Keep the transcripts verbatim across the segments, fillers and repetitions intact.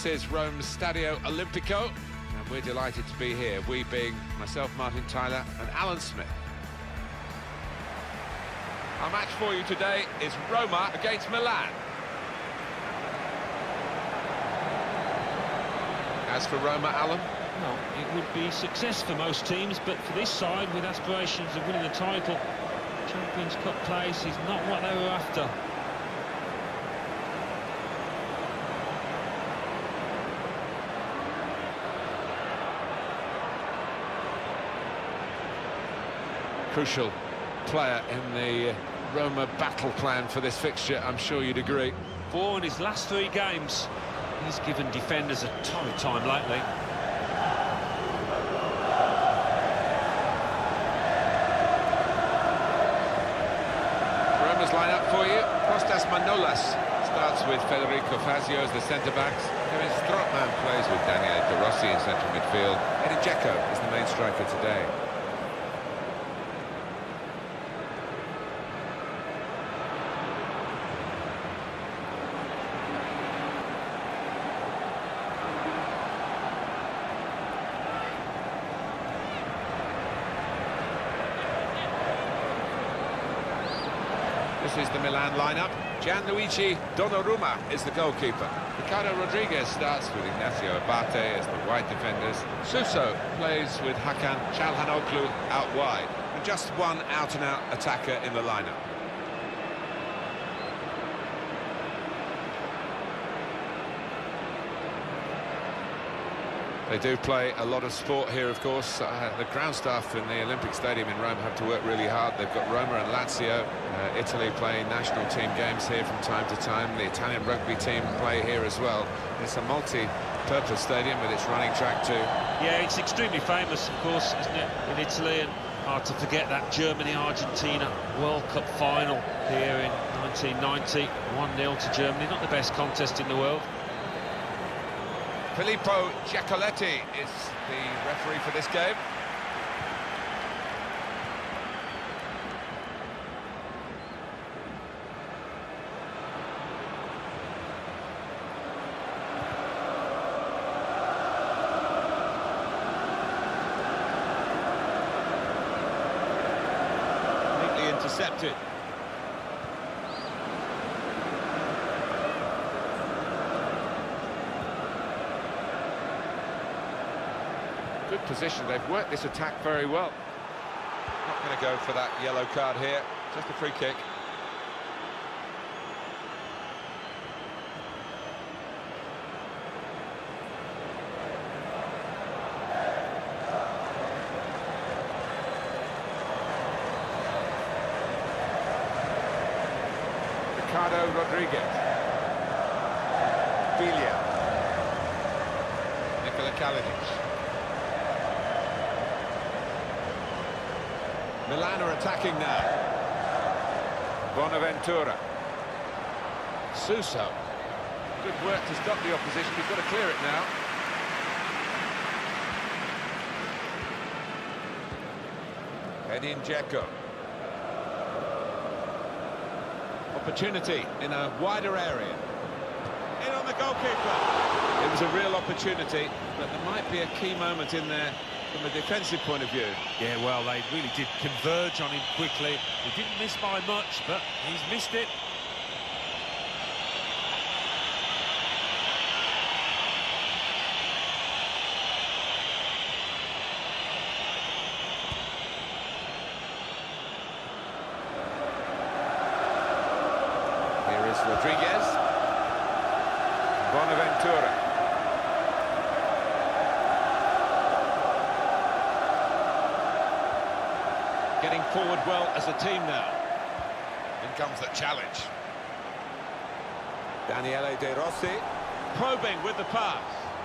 This is Rome's Stadio Olimpico, and we're delighted to be here, we being myself, Martin Tyler, and Alan Smith. Our match for you today is Roma against Milan. As for Roma, Alan? Well, it would be success for most teams, but for this side, with aspirations of winning the title, Champions Cup place is not what they were after. Crucial player in the Roma battle plan for this fixture, I'm sure you'd agree. Four in his last three games. He's given defenders a torrid time lately. Roma's line-up for you. Kostas Manolas starts with Federico Fazio as the centre-backs. Kevin Strootman plays with Daniele De Rossi in central midfield. Edin Dzeko is the main striker today. This is the Milan lineup. Gianluigi Donnarumma is the goalkeeper. Ricardo Rodriguez starts with Ignacio Abate as the wide defenders. Suso plays with Hakan Çalhanoğlu out wide. And just one out-and-out attacker in the lineup. They do play a lot of sport here, of course. Uh, the ground staff in the Olympic Stadium in Rome have to work really hard. They've got Roma and Lazio, uh, Italy playing national team games here from time to time. The Italian rugby team play here as well. It's a multi-purpose stadium with its running track too. Yeah, it's extremely famous, of course, isn't it, in Italy, and hard to forget that Germany-Argentina World Cup final here in nineteen ninety. one nil to Germany, not the best contest in the world. Filippo Giacoletti is the referee for this game. Neatly intercepted. Good position, they've worked this attack very well. Not going to go for that yellow card here, just a free kick. Ricardo Rodriguez. Villa. Nikola Kalinic. Milan are attacking now. Bonaventura. Suso. Good work to stop the opposition. He's got to clear it now. Edin Dzeko. Opportunity in a wider area. In on the goalkeeper. It was a real opportunity, but there might be a key moment in there from a defensive point of view. Yeah, well, they really did converge on him quickly. He didn't miss by much, but he's missed it. Here is Rodriguez. Bonaventura. Getting forward well as a team now. In comes the challenge. Daniele De Rossi. Probing with the pass.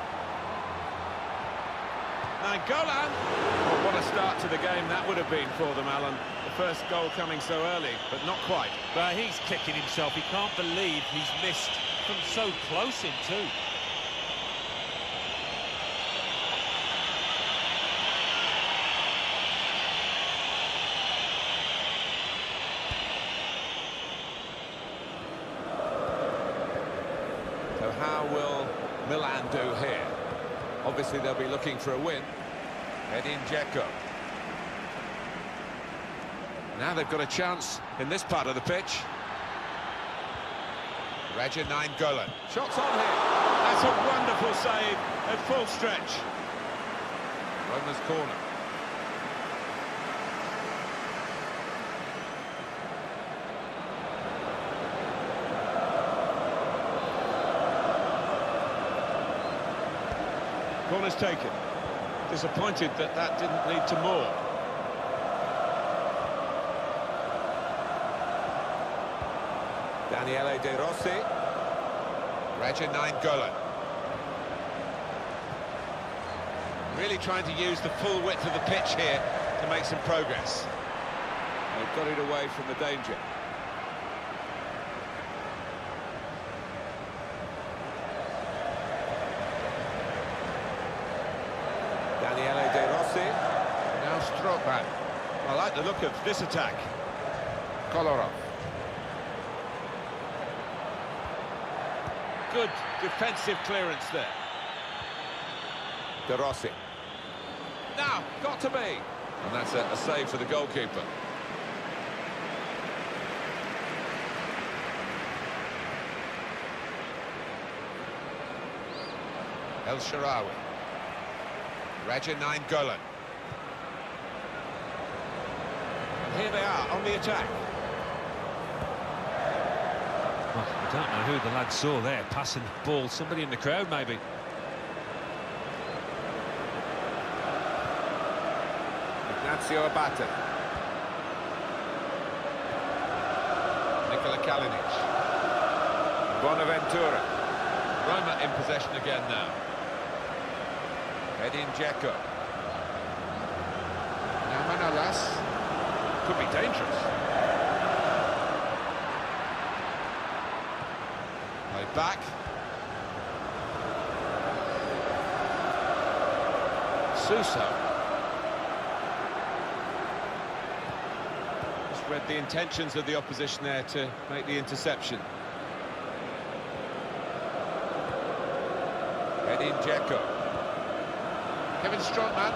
Nainggolan. Well, what a start to the game that would have been for them, Alan. The first goal coming so early, but not quite. But he's kicking himself. He can't believe he's missed from so close in too. So how will Milan do here? Obviously, they'll be looking for a win. Edin Dzeko. Now they've got a chance in this part of the pitch. Radja Nainggolan. Shots on here. That's a wonderful save at full stretch. Roma's corner. Corner's taken. Disappointed that that didn't lead to more. Daniele De Rossi. Radja Nainggolan. Really trying to use the full width of the pitch here to make some progress. They've got it away from the danger. Daniele De Rossi. Now Strootman. I like the look of this attack. Kolarov. Good defensive clearance there. De Rossi. Now, got to be. And that's a, a save for the goalkeeper. El Shaarawy. Radja Nainggolan. And here they are on the attack. Well, I don't know who the lad saw there, passing the ball. Somebody in the crowd, maybe. Ignacio Abate. Nikola Kalinic. Bonaventura. Roma in possession again now. Edin Dzeko. Now Manolas. Could be dangerous. Play back. Suso. Just read the intentions of the opposition there to make the interception. Edin Dzeko. Kevin Strootman.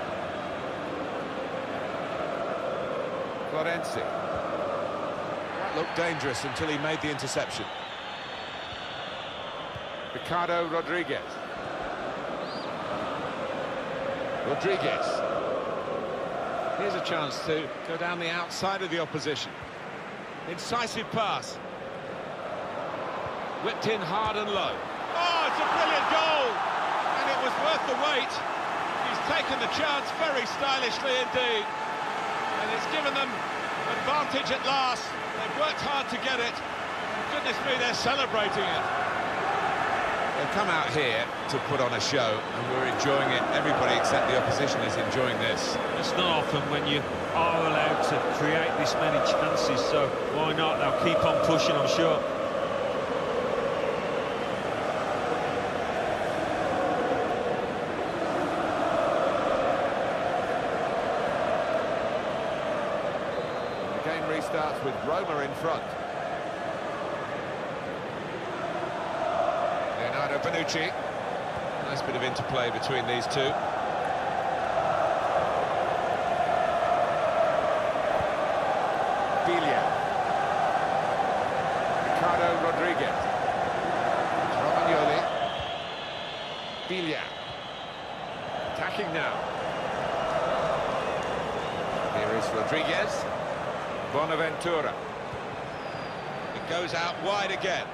Florenzi. That looked dangerous until he made the interception. Ricardo Rodriguez. Rodriguez. Here's a chance to go down the outside of the opposition. Incisive pass. Whipped in hard and low. Oh, it's a brilliant goal! And it was worth the wait. He's taken the chance very stylishly indeed. And it's given them advantage at last. They've worked hard to get it. Goodness me, they're celebrating it. They've come out here to put on a show, and we're enjoying it. Everybody except the opposition is enjoying this. It's not often when you are allowed to create this many chances, so why not? They'll keep on pushing, I'm sure. The game restarts with Roma in front. Leonardo Bonucci. Nice bit of interplay between these two. Biglia. Ricardo Rodriguez. Romagnoli. Biglia. Attacking now. Here is Rodriguez. Bonaventura. It goes out wide again.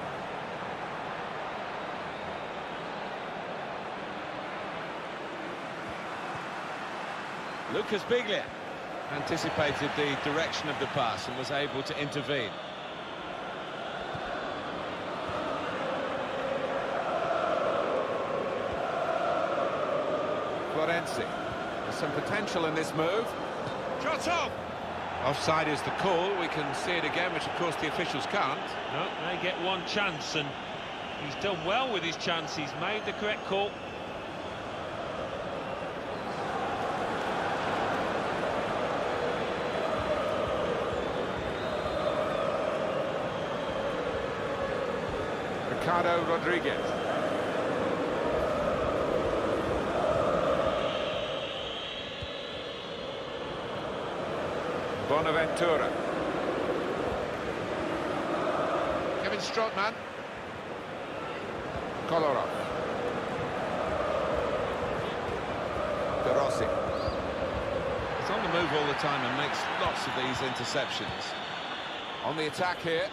Lucas Biglia anticipated the direction of the pass and was able to intervene. Florenzi. There's some potential in this move. Shot off! Offside is the call. We can see it again, which of course the officials can't. No, they get one chance, and he's done well with his chance. He's made the correct call. Ricardo Rodriguez. Bonaventura. Kevin Strootman. Kolarov. De Rossi. He's on the move all the time and makes lots of these interceptions. On the attack here.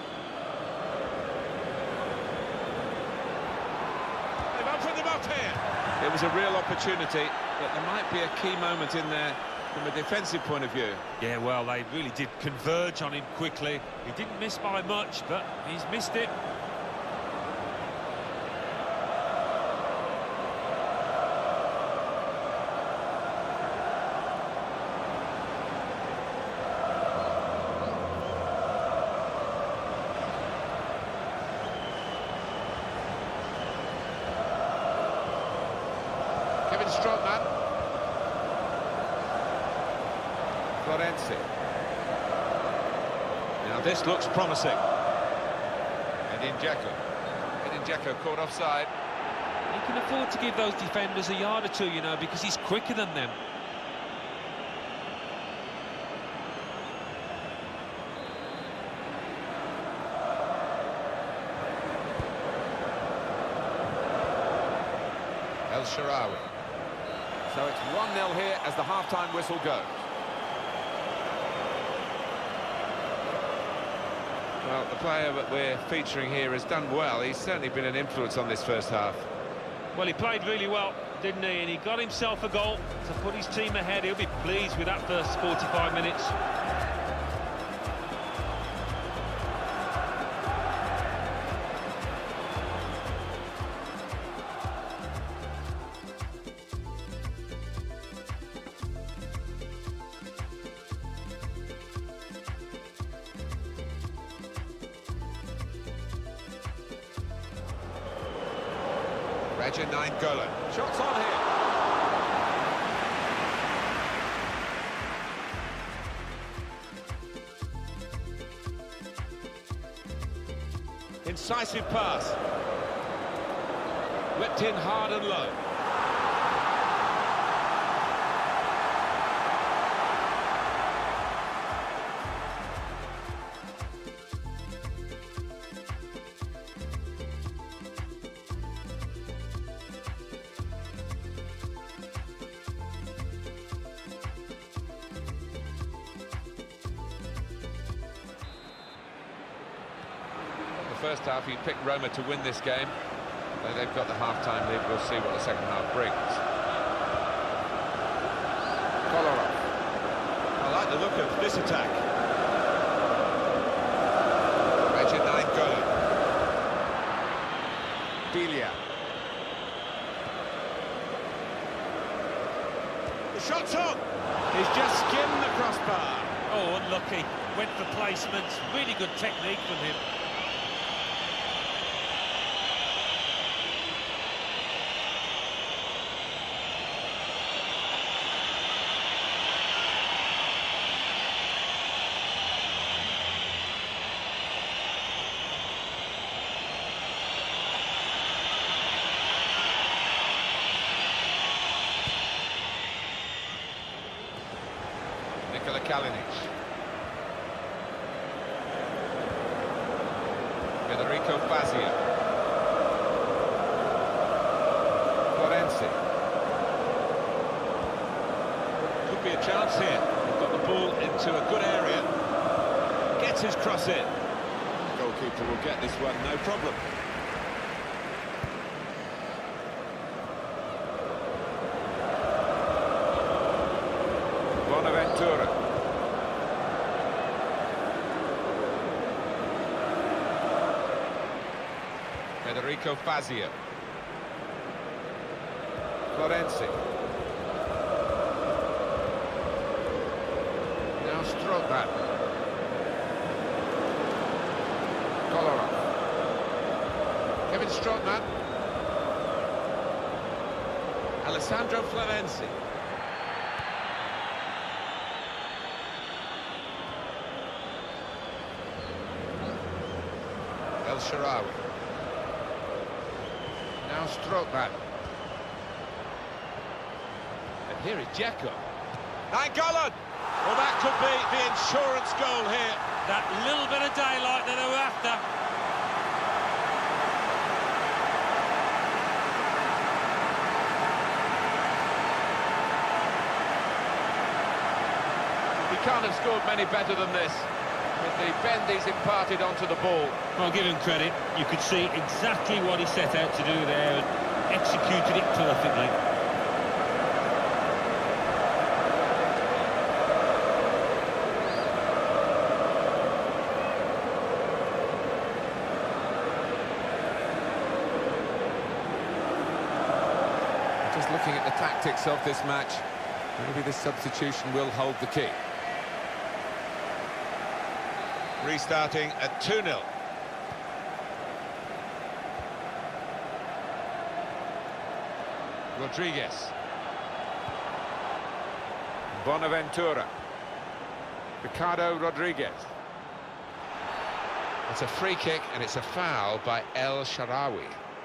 They've opened them up here. It was a real opportunity, but there might be a key moment in there from a defensive point of view. Yeah, well, they really did converge on him quickly. He didn't miss by much, but he's missed it. Kevin Strootman. Florenzi. Now this looks promising. Edin Dzeko. Edin Dzeko caught offside. He can afford to give those defenders a yard or two, you know, because he's quicker than them. El Shaarawy. So it's one nil here as the half-time whistle goes. Well, the player that we're featuring here has done well. He's certainly been an influence on this first half. Well, he played really well, didn't he? And he got himself a goal to put his team ahead. He'll be pleased with that first forty-five minutes. Raja Nainggolan. Shots on here. Incisive pass. Whipped in hard and low. First half, he picked Roma to win this game. Though they've got the half-time lead, we'll see what the second half brings. Kolarov. I like the look of this attack. Raja Nainggolan. Delia. The shot's on. He's just skimmed the crossbar. Oh, unlucky. Went for placement. Really good technique from him. Nikola Kalinic. Federico Fazio. Florenzi. Could be a chance here. They've got the ball into a good area. Gets his cross in. Goalkeeper will get this one, no problem. Bonaventura. Federico Fazio. Florenzi. Now Strootman. Kolarov. Kevin Strootman. Alessandro Florenzi. El Shaarawy. Now Strootman. And here is Dzeko. Nainggolan! Well, that could be the insurance goal here. That little bit of daylight that they were after. He can't have scored many better than this, with the bend he's imparted onto the ball. I'll give him credit. You could see exactly what he set out to do there and executed it perfectly. Just looking at the tactics of this match, maybe this substitution will hold the key. Restarting at two nil. Rodriguez. Bonaventura. Ricardo Rodriguez. It's a free kick and it's a foul by El Shaarawy.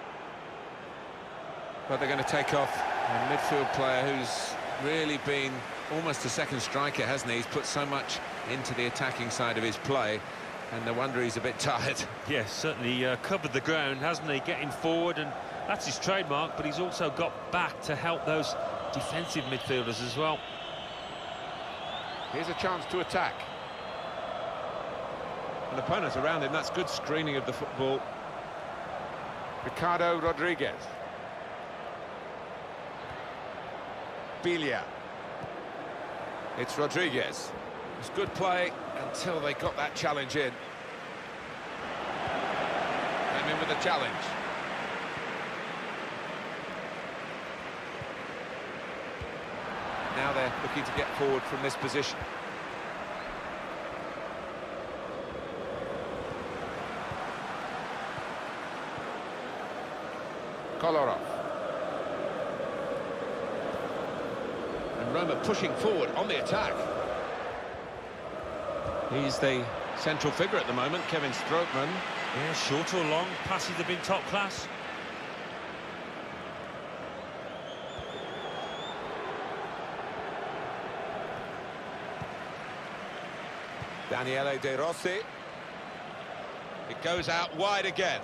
But they're going to take off a midfield player who's really been almost a second striker, hasn't he? He's put so much into the attacking side of his play, and no wonder he's a bit tired. Yes, certainly uh, covered the ground, hasn't he? Getting forward, and that's his trademark, but he's also got back to help those defensive midfielders as well. Here's a chance to attack. An opponent around him, that's good screening of the football. Ricardo Rodriguez. Bilia. It's Rodriguez. It's good play until they got that challenge in. Came in with a challenge. Now they're looking to get forward from this position. Kolarov. And Roma pushing forward on the attack. He's the central figure at the moment, Kevin Strootman. Yeah, short or long, passes have been top class. Daniele De Rossi. It goes out wide again.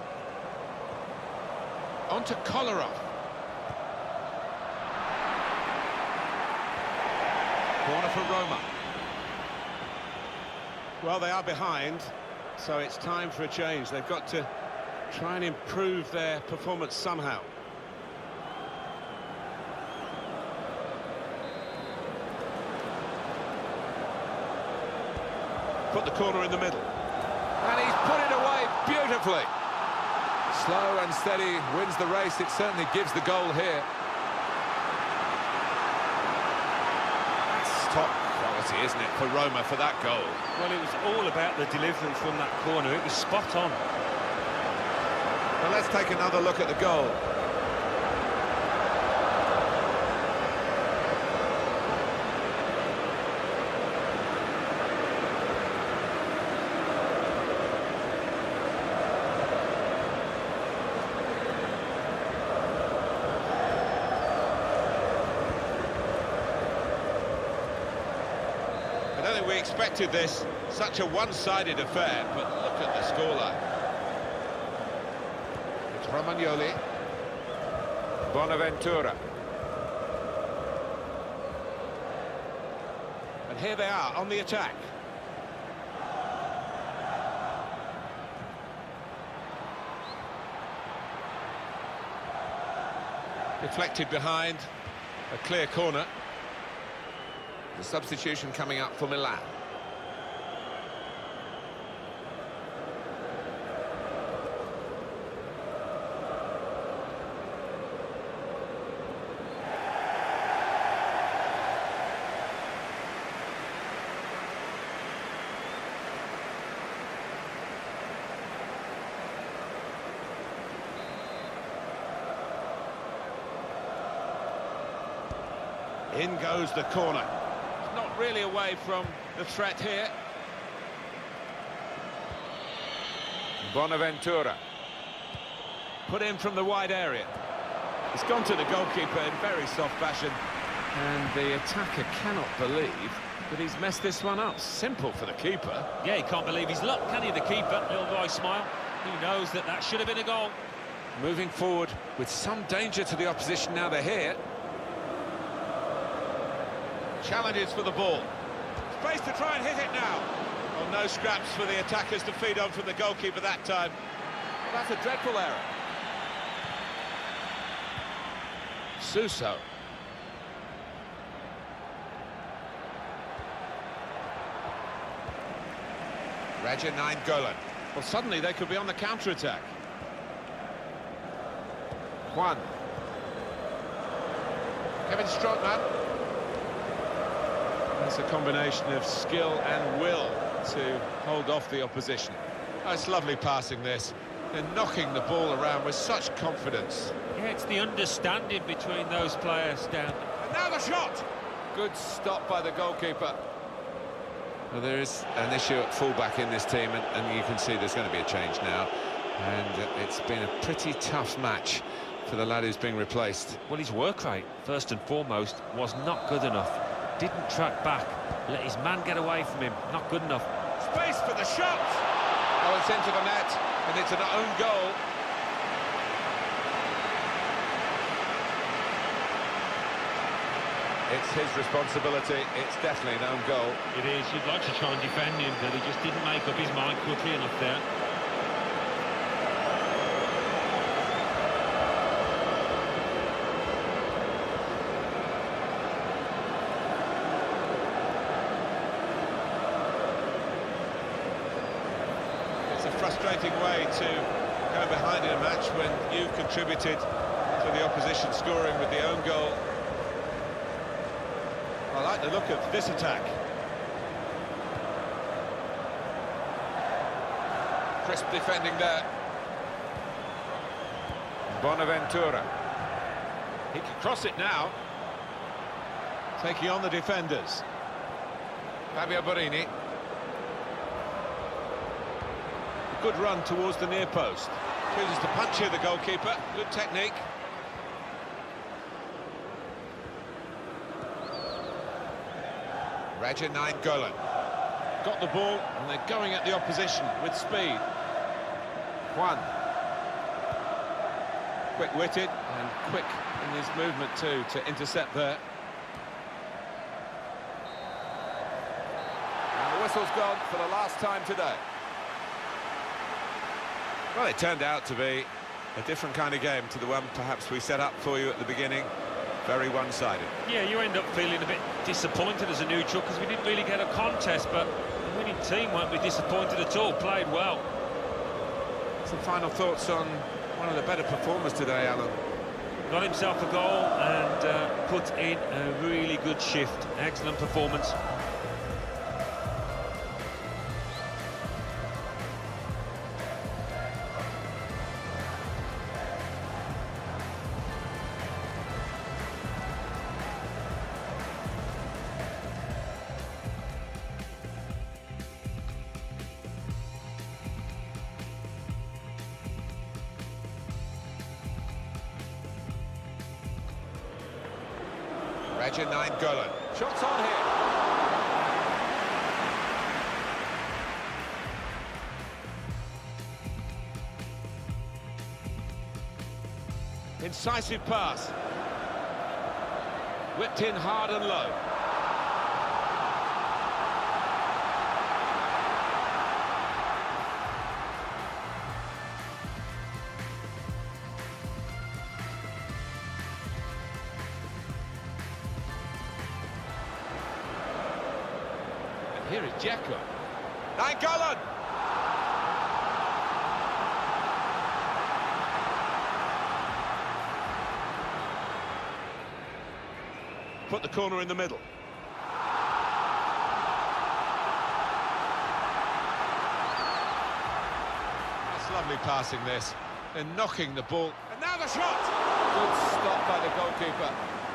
On to Kolarov. Corner for Roma. Well, they are behind, so it's time for a change. They've got to try and improve their performance somehow. Put the corner in the middle. And he's put it away beautifully. Slow and steady, wins the race. It certainly gives the goal here. That's top quality, isn't it, for Roma for that goal? Well, it was all about the delivery from that corner. It was spot on. Well, let's take another look at the goal. I don't think we expected this, such a one-sided affair, but look at the scoreline. It's Romagnoli. Bonaventura. And here they are on the attack. Deflected behind, a clear corner. The substitution coming up for Milan. In goes the corner. Not really away from the threat here. Bonaventura. Put in from the wide area. It's gone to the goalkeeper in very soft fashion. And the attacker cannot believe But he's messed this one up. Simple for the keeper. Yeah, he can't believe his luck, can he, the keeper? Little boy smile. He knows that that should have been a goal. Moving forward with some danger to the opposition now they're here. Challenges for the ball. Space to try and hit it now. Well, no scraps for the attackers to feed on from the goalkeeper that time. Well, that's a dreadful error. Suso. Raja Nainggolan. Well, suddenly they could be on the counter-attack. Juan. Kevin Strootman. That's a combination of skill and will to hold off the opposition. Oh, it's lovely passing this. They're knocking the ball around with such confidence. Yeah, it's the understanding between those players down. And now the shot! Good stop by the goalkeeper. Well, there is an issue at fullback in this team, and, and you can see there's going to be a change now. And uh, it's been a pretty tough match for the lad who's being replaced. Well, his work rate, first and foremost, was not good enough. Didn't track back, let his man get away from him. Not good enough. Space for the shot! Oh, it's into the net, and it's an own goal. It's his responsibility. It's definitely an own goal. It is. You'd like to try and defend him, but he just didn't make up his mind quickly enough there. It's a frustrating way to go behind in a match when you've contributed to the opposition scoring with the own goal. I like the look of this attack. Crisp defending there. Bonaventura. He can cross it now. Taking on the defenders. Fabio Borini. Good run towards the near post. Chooses to punch here, the goalkeeper. Good technique. Raja Nainggolan. Got the ball, and they're going at the opposition with speed. Juan. Quick-witted and quick in his movement too to intercept there. And the whistle's gone for the last time today. Well, it turned out to be a different kind of game to the one perhaps we set up for you at the beginning. Very one-sided. Yeah, you end up feeling a bit disappointed as a neutral because we didn't really get a contest, but the winning team won't be disappointed at all. Played well. Some final thoughts on one of the better performers today, Alan. Got himself a goal and uh, put in a really good shift. Excellent performance. Raja Nainggolan. Shots on here. Incisive pass. Whipped in hard and low. Here is Dzeko. Nainggolan! Put the corner in the middle. That's lovely passing this. They're knocking the ball. And now the shot! Good stop by the goalkeeper.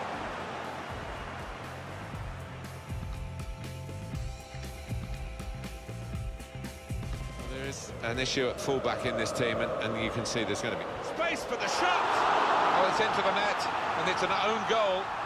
There is an issue at fullback in this team, and, and you can see there's going to be Space for the shot! Oh, it's into the net, and it's an own goal.